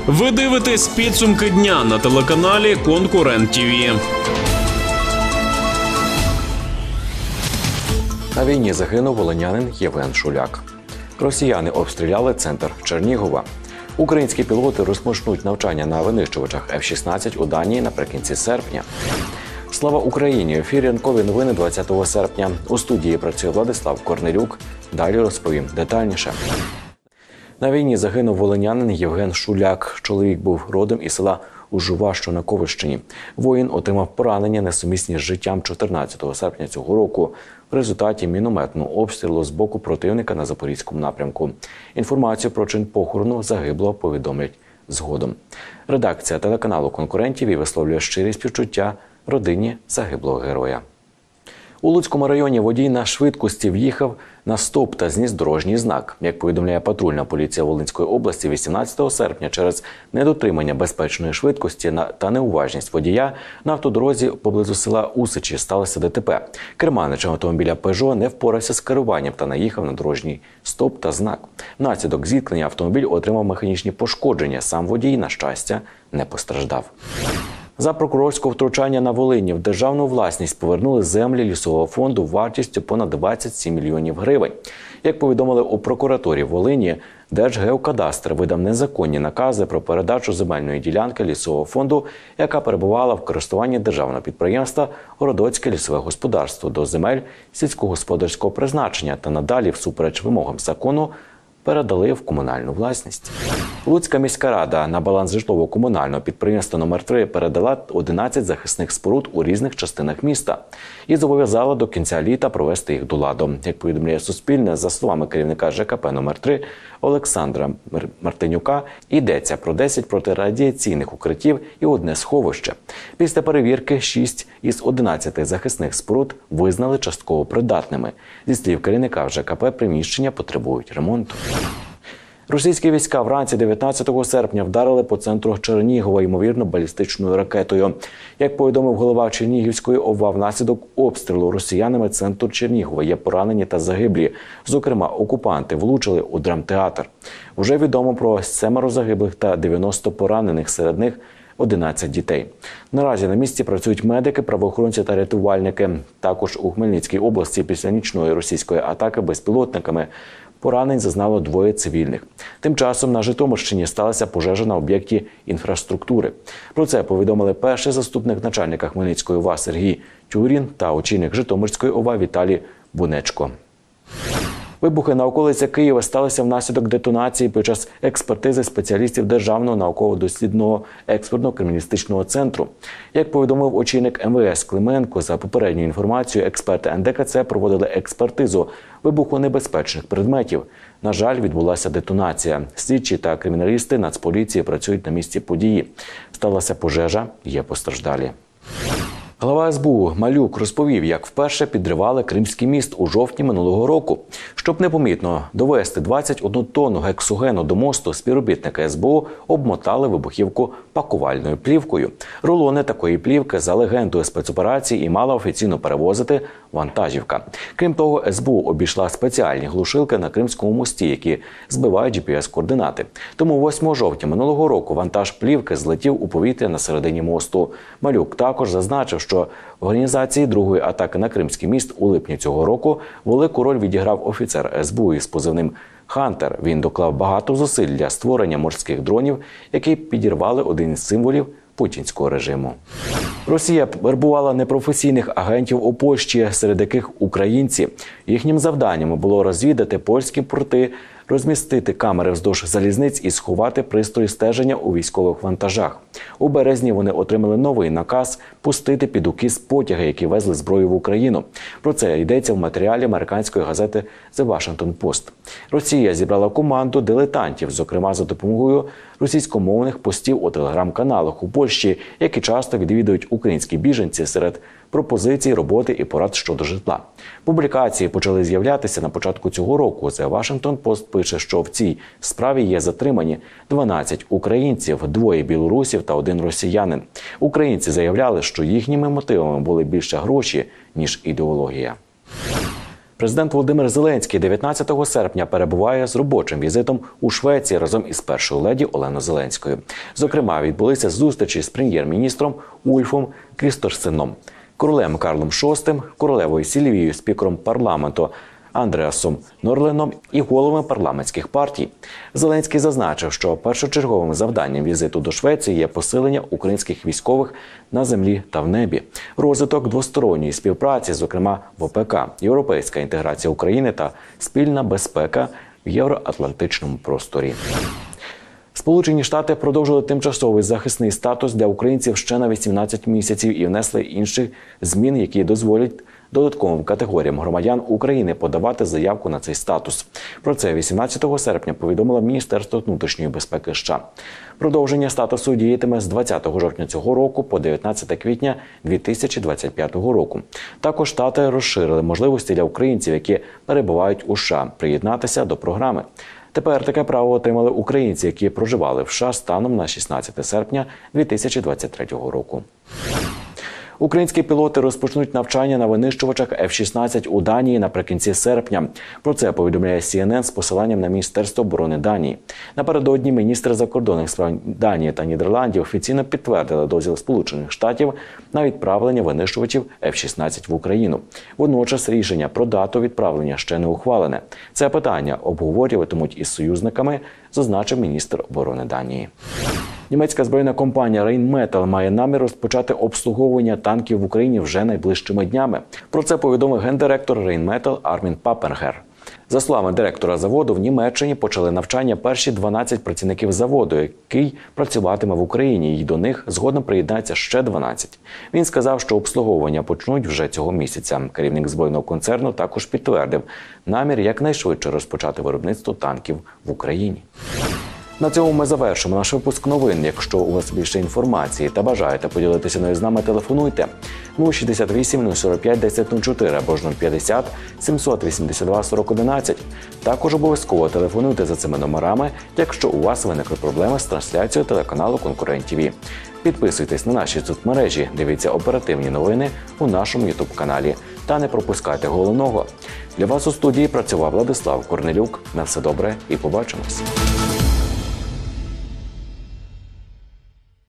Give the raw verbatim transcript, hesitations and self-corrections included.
Ви дивитесь підсумки дня на телеканалі «Конкурент ТІВІ». На війні загинув волинянин Євген Шуляк. Росіяни обстріляли центр Чернігова. Українські пілоти розпочнуть навчання на винищувачах еф шістнадцять у Данії наприкінці серпня. Слава Україні! В ефірі ранкові новини двадцятого серпня. У студії працює Владислав Корнелюк. Далі розповім детальніше. На війні загинув волинянин Євген Шуляк. Чоловік був родом із села Ужува, що на Ковищині. Воїн отримав поранення, несумісні з життям чотирнадцятого серпня цього року в результаті мінометного обстрілу з боку противника на Запорізькому напрямку. Інформацію про чин похорону загиблого повідомлять згодом. Редакція телеканалу «Конкурентів» і висловлює щирі співчуття родині загиблого героя. У Луцькому районі водій на швидкості в'їхав на стоп та зніс дорожній знак. Як повідомляє патрульна поліція Волинської області, вісімнадцятого серпня через недотримання безпечної швидкості та неуважність водія на автодорозі поблизу села Усичі сталося ДТП. Керманич автомобіля «Пежо» не впорався з керуванням та наїхав на дорожній стоп та знак. Внаслідок зіткнення автомобіль отримав механічні пошкодження. Сам водій, на щастя, не постраждав. За прокурорського втручання на Волині в державну власність повернули землі лісового фонду вартістю понад двадцять сім мільйонів гривень. Як повідомили у прокуратурі Волині, Держгеокадастр видав незаконні накази про передачу земельної ділянки лісового фонду, яка перебувала в користуванні державного підприємства «Городоцьке лісове господарство» до земель сільськогосподарського призначення та надалі, всупереч вимогам закону, передали в комунальну власність. Луцька міська рада на баланс житлово-комунального підприємства номер три передала одинадцять захисних споруд у різних частинах міста і зобов'язала до кінця літа провести їх до ладу. Як повідомляє Суспільне, за словами керівника ЖКП номер три Олександра Мартинюка, йдеться про десять протирадіаційних укриттів і одне сховище. Після перевірки шість із одинадцяти захисних споруд визнали частково придатними. Зі слів керівника ЖКП, приміщення потребують ремонту. Російські війська вранці дев'ятнадцятого серпня вдарили по центру Чернігова, ймовірно, балістичною ракетою. Як повідомив голова Чернігівської ОВА, внаслідок обстрілу росіянами центру Чернігова є поранені та загиблі. Зокрема, окупанти влучили у драмтеатр. Вже відомо про семеро загиблих та дев'яносто поранених, серед них одинадцять дітей. Наразі на місці працюють медики, правоохоронці та рятувальники. Також у Хмельницькій області після нічної російської атаки безпілотниками поранень зазнало двоє цивільних. Тим часом на Житомирщині сталася пожежа на об'єкті інфраструктури. Про це повідомили перший заступник начальника Хмельницької ОВА Сергій Тюрін та очільник Житомирської ОВА Віталій Бунечко. Вибухи на околицях Києва сталися внаслідок детонації під час експертизи спеціалістів Державного науково-дослідного експертно-криміналістичного центру. Як повідомив очільник ем ве ес Клименко, за попередньою інформацією, експерти ен де ка це проводили експертизу вибухонебезпечних предметів. На жаль, відбулася детонація. Слідчі та криміналісти Нацполіції працюють на місці події. Сталася пожежа, є постраждалі. Глава ес бе у Малюк розповів, як вперше підривали Кримський міст у жовтні минулого року. Щоб непомітно довести двадцять одну тонну гексогену до мосту, співробітники ес бе у обмотали вибухівку пакувальною плівкою. Рулони такої плівки за легендою спецоперації і мала офіційно перевозити вантажівка. Крім того, ес бе у обійшла спеціальні глушилки на Кримському мості, які збивають джі пі ес-координати. Тому восьмого жовтня минулого року вантаж плівки злетів у повітря на середині мосту. Малюк також зазначив, що в організації другої атаки на Кримський міст у липні цього року велику роль відіграв офіцер ес бе у із позивним «Хантер». Він доклав багато зусиль для створення морських дронів, які підірвали один із символів путінського режиму. Росія вербувала непрофесійних агентів у Польщі, серед яких українці. Їхнім завданням було розвідати польські порти, розмістити камери вздовж залізниць і сховати пристрої стеження у військових вантажах. У березні вони отримали новий наказ пустити під укіс потяги, які везли зброю в Україну. Про це йдеться в матеріалі американської газети «The Washington Post». Росія зібрала команду дилетантів, зокрема за допомогою російськомовних постів у телеграм-каналах у Польщі, які часто відвідують українські біженці, серед пропозицій роботи і порад щодо житла. Публікації почали з'являтися на початку цього року. The Washington Post пише, що в цій справі є затримані дванадцять українців, двоє білорусів та один росіянин. Українці заявляли, що їхніми мотивами були більше гроші, ніж ідеологія. Президент Володимир Зеленський дев'ятнадцятого серпня перебуває з робочим візитом у Швеції разом із першою леді Оленою Зеленською. Зокрема, відбулися зустрічі з прем'єр-міністром Ульфом Крісторсеном, королем Карлом шостим, королевою Сільвією, спікером парламенту Андреасом Норленом і головами парламентських партій. Зеленський зазначив, що першочерговим завданням візиту до Швеції є посилення українських військових на землі та в небі, розвиток двосторонньої співпраці, зокрема в ОПК, європейська інтеграція України та спільна безпека в євроатлантичному просторі. Сполучені Штати продовжили тимчасовий захисний статус для українців ще на вісімнадцять місяців і внесли інші зміни, які дозволять додатковим категоріям громадян України подавати заявку на цей статус. Про це вісімнадцятого серпня повідомило Міністерство внутрішньої безпеки США. Продовження статусу діятиме з двадцятого жовтня цього року по дев'ятнадцяте квітня дві тисячі двадцять п'ятого року. Також Штати розширили можливості для українців, які перебувають у США, приєднатися до програми. Тепер таке право отримали українці, які проживали в США станом на шістнадцяте серпня дві тисячі двадцять третього року. Українські пілоти розпочнуть навчання на винищувачах еф шістнадцять у Данії наприкінці серпня. Про це повідомляє Сі Ен Ен з посиланням на Міністерство оборони Данії. Напередодні міністри закордонних справ Данії та Нідерландів офіційно підтвердили дозвіл Сполучених Штатів на відправлення винищувачів еф шістнадцять в Україну. Водночас рішення про дату відправлення ще не ухвалене. Це питання обговорюватимуть із союзниками, зазначив міністр оборони Данії. Німецька збройна компанія Rheinmetall має намір розпочати обслуговування танків в Україні вже найближчими днями. Про це повідомив гендиректор Rheinmetall Армін Паппенгер. За словами директора заводу, в Німеччині почали навчання перші дванадцять працівників заводу, який працюватиме в Україні, і до них згодом приєднається ще дванадцять. Він сказав, що обслуговування почнуть вже цього місяця. Керівник збройного концерну також підтвердив намір якнайшвидше розпочати виробництво танків в Україні. На цьому ми завершимо наш випуск новин. Якщо у вас більше інформації та бажаєте поділитися нею з нами, телефонуйте нуль шістдесят вісім нуль сорок п'ять десять нуль чотири або ж нуль п'ятдесят сімсот вісімдесят два сорок одинадцять. Також обов'язково телефонуйте за цими номерами, якщо у вас виникли проблеми з трансляцією телеканалу «Конкурент ТІВІ». Підписуйтесь на наші соцмережі, дивіться оперативні новини у нашому ютуб-каналі та не пропускайте головного. Для вас у студії працював Владислав Корнелюк. На все добре і побачимось.